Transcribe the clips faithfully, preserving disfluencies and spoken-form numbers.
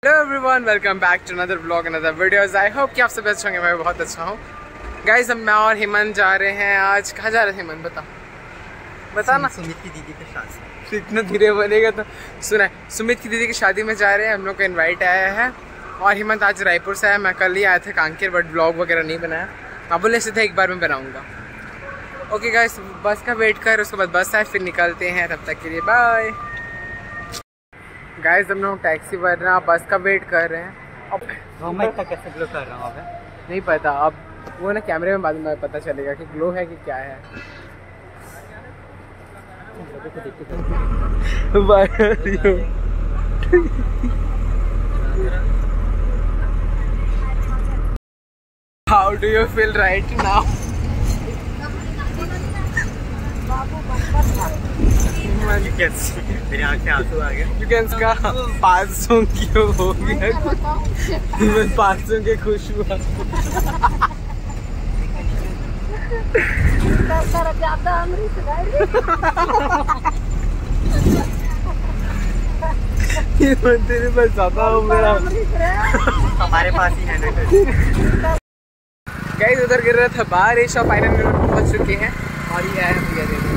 Hello everyone, welcome back to another vlog another videos. I hope कि आप सब अच्छे होंगे। मैं बहुत अच्छा हूँ गाइस। अब मैं और हेमंत जा रहे हैं। आज कहाँ जा रहे हैं हेमंत? बता बता ना। सुमित की दीदी की शादी। इतना धीरे बोलेगा तो सुना। सुमित की दीदी की शादी में जा रहे हैं। हम लोग का इन्वाइट आया है और हेमंत आज रायपुर से आया। मैं कल ही आया था कांकेर, बट ब्लॉग वगैरह नहीं बनाया। मैं बोले से एक बार मैं बनाऊँगा। ओके गाइस, बस का वेट कर, उसके बाद बस आए फिर निकलते हैं। तब तक के लिए बाय गाइस। हम लोग टैक्सी वरना बस का वेट कर रहे हैं। अब मैं इतना कैसे ग्लो कर रहा हूँ अबे? नहीं पता, अब वो ना कैमरे में बाद में पता चलेगा कि ग्लो है कि क्या है। How do you feel right now? मेरी आँखें आंसू आ गए। चिकन का पाँच सौ क्यों हो गया? मैं पाँच सौ के खुश हुआ। ये तेरे पास ज्यादा हो मेरा। हमारे पास ही है ना। गाइस उधर गिर रहा था बारिश और फाइनली पहुंच चुके हैं और ये है भैया देखो।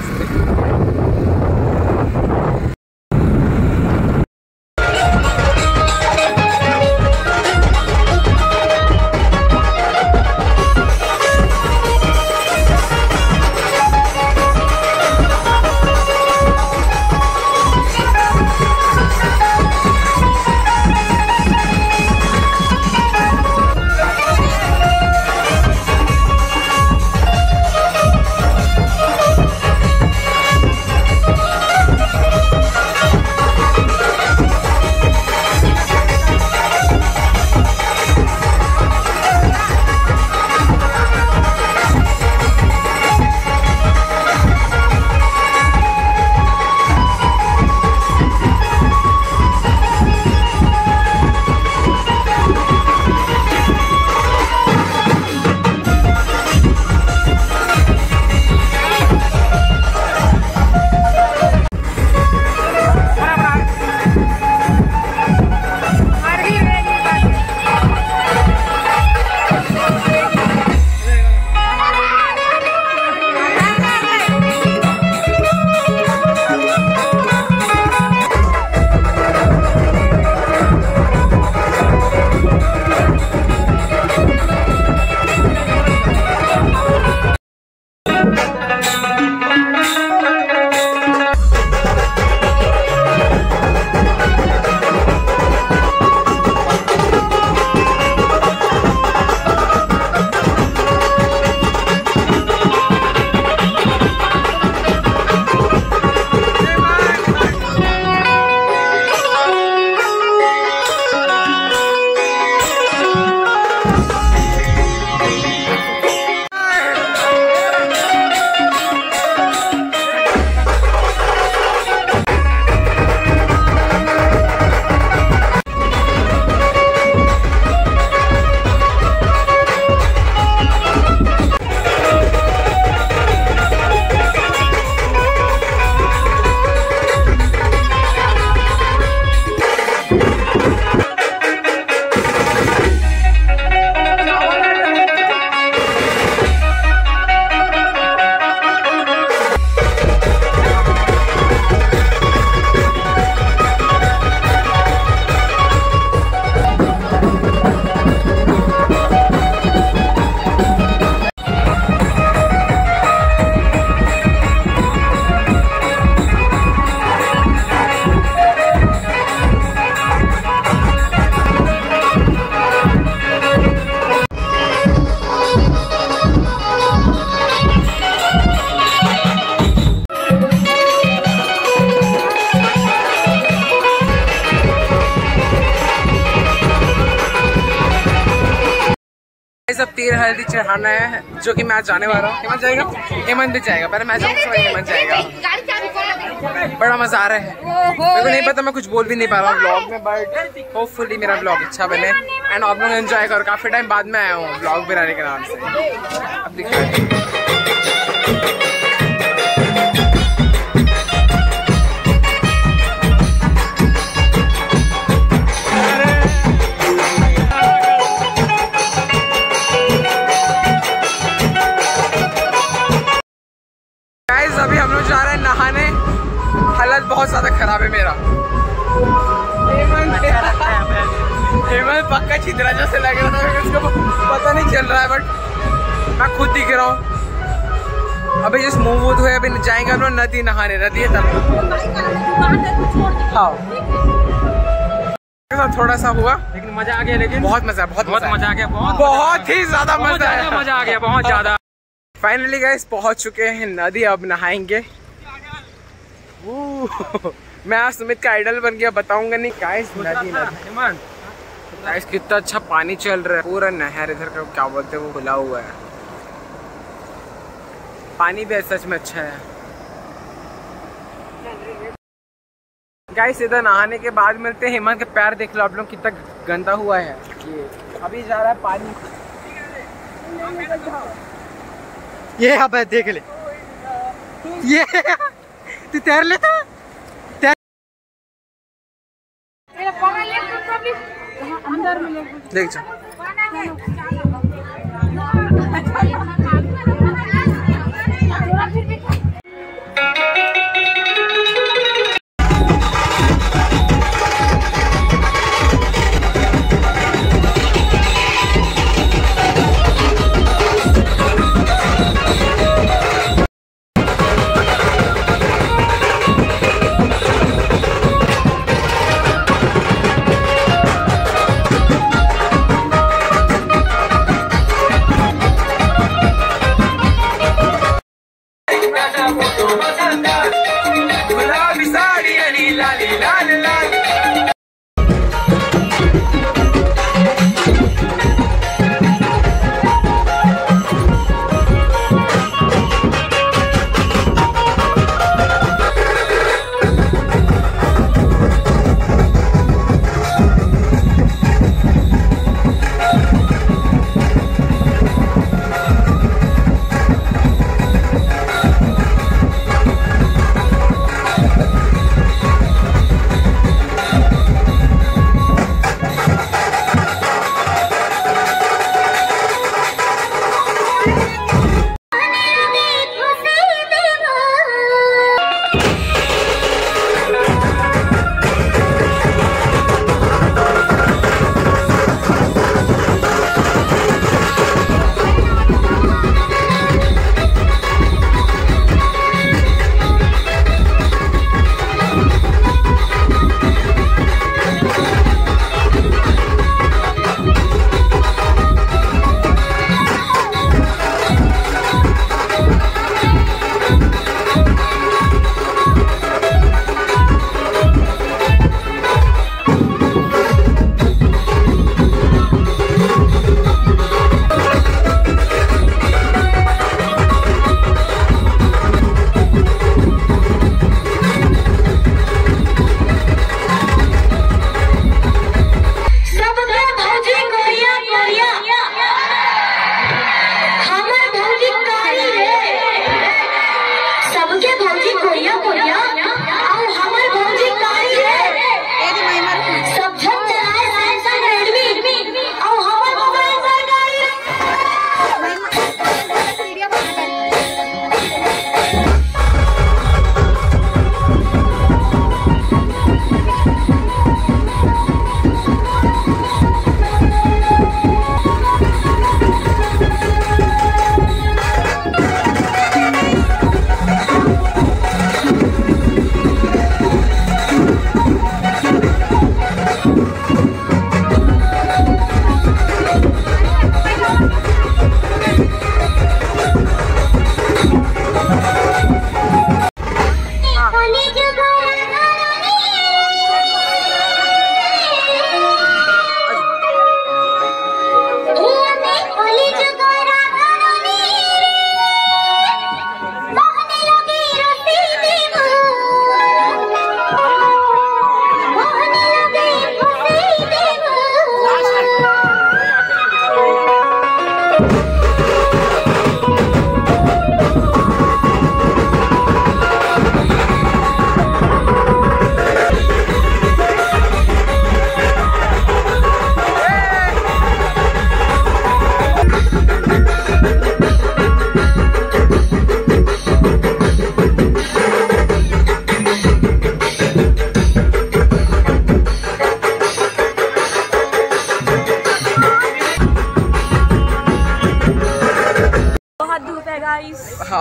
सब तीर हल्दी चढ़ाना है जो कि मैं आज जाने वाला हूँ। हेमंत जाएगा? हेमंत भी जाएगा। पहले मैं जाऊँगा, हेमंत जाएगा। बड़ा मजा आ रहा है। मेरे को नहीं पता, मैं कुछ बोल भी नहीं पा रहा हूँ ब्लॉग में, बट होपफुली मेरा ब्लॉग अच्छा बने एंड आप लोग एंजॉय करो। काफी टाइम बाद में आया हूँ ब्लॉग बनाने के नाम से। अब दिखाते हैं। हालत बहुत ज्यादा खराब है मेरा। हेमंत पक्का छितरा जैसे लग रहा था, उसको पता नहीं चल रहा है, बट मैं खुद दिख रहा हूँ। अभी जस्ट मूव हुए, अभी जाएंगे हम लोग नदी नहाने। नदी है तब हाँ थोड़ा सा हुआ, लेकिन मजा आ गया। लेकिन बहुत मजा बहुत बहुत मजा आ गया, बहुत बहुत ही ज्यादा मजा आया, मजा आ गया बहुत ज्यादा। फाइनली गाइस पहुंच चुके हैं नदी, अब नहाएंगे। मैं आज सुमित का आइडल बन गया, बताऊंगा नहीं गाइस। नदी गाइस कितना अच्छा पानी चल रहा है, पूरा नहर इधर का क्या बोलते हैं वो खुला हुआ है। पानी भी सच में अच्छा है गाइस। इधर नहाने के बाद मिलते हैं। हेमंत के पैर देख लो आप लोग कितना गंदा हुआ है। ये अभी जा रहा है पानी, ये अब देख ले, ये तू तैर लेता देख जा।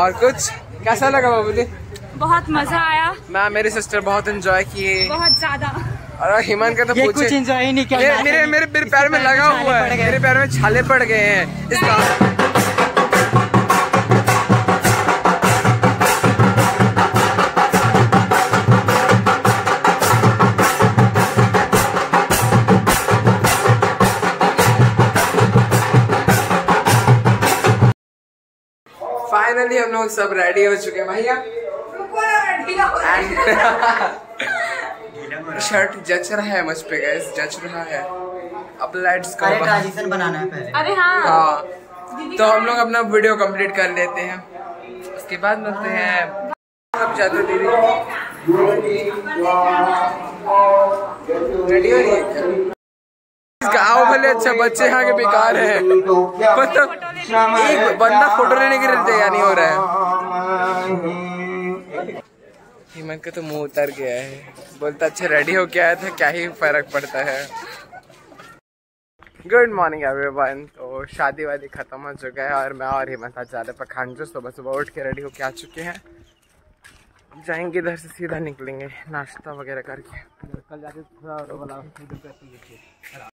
और कुछ कैसा लगा बाबूली? बहुत मजा आया। मैं मेरी सिस्टर बहुत एंजॉय किए, बहुत ज्यादा। और हिमान का तो ये पूछे कुछ एंजॉय नहीं किया। मेरे मेरे मेरे मेरे पैर में लगा हुआ है, मेरे पैर में छाले पड़ गए हैं इसका। फाइनली हम लोग सब रेडी हो चुके हैं भैया। शर्ट जच रहा है मुझ पे गाइस, जच रहा है। अब लेट्स गो। ट्रांजिशन बनाना है पहले। अरे हाँ, हाँ तो हम लोग अपना वीडियो कंप्लीट कर लेते हैं, उसके बाद मिलते हैं। अब जाते दीदी रेडी हो रही है। गाँव भले अच्छा, बच्चे यहाँ के बेकार है। मतलब एक बंदा फोटो लेने के लिए तैयार नहीं हो रहा है। हिमंत का तो मुंह उतर गया है, बोलता अच्छा रेडी हो क्या आया था, क्या ही फर्क पड़ता है। Good morning everyone. तो शादी वादी खत्म हो चुका है और मैं और हिमंत आज जा रहे पखान जो सुबह सुबह उठ के रेडी होके आ चुके हैं। अब जाएंगे इधर से, सीधा निकलेंगे नाश्ता वगैरह करके। कल जाके थोड़ा